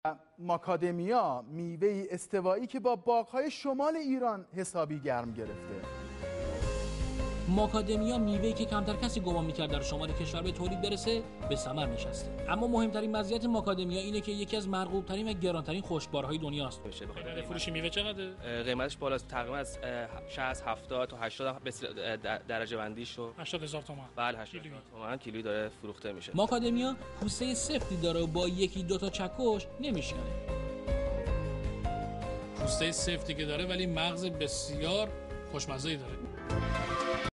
ماکادمیا میوه‌ای استوایی که با باغ‌های شمال ایران حسابی گرم گرفته. ماکادمیا میوه‌ای که کمتر کسی گمان می‌کرد در شمال کشور به تولید برسه به ثمر نشسته. اما مهمترین مزیت ماکادمیا اینه که یکی از مرغوب‌ترین و گرانترین خشکبارهای دنیاست. قیمت فروش میوه چقدره؟ قیمتش بالاست، تقریبا از 70 تا 80 درجه بندیش رو 80000 تومان. بله 80000 تومان کیلویی داره فروخته میشه. ماکادمیا پوسته سفتی داره و با یکی دو تا چکش نمیشکنه. پوسته سفتی که داره ولی مغز بسیار خوشمزه‌ای داره.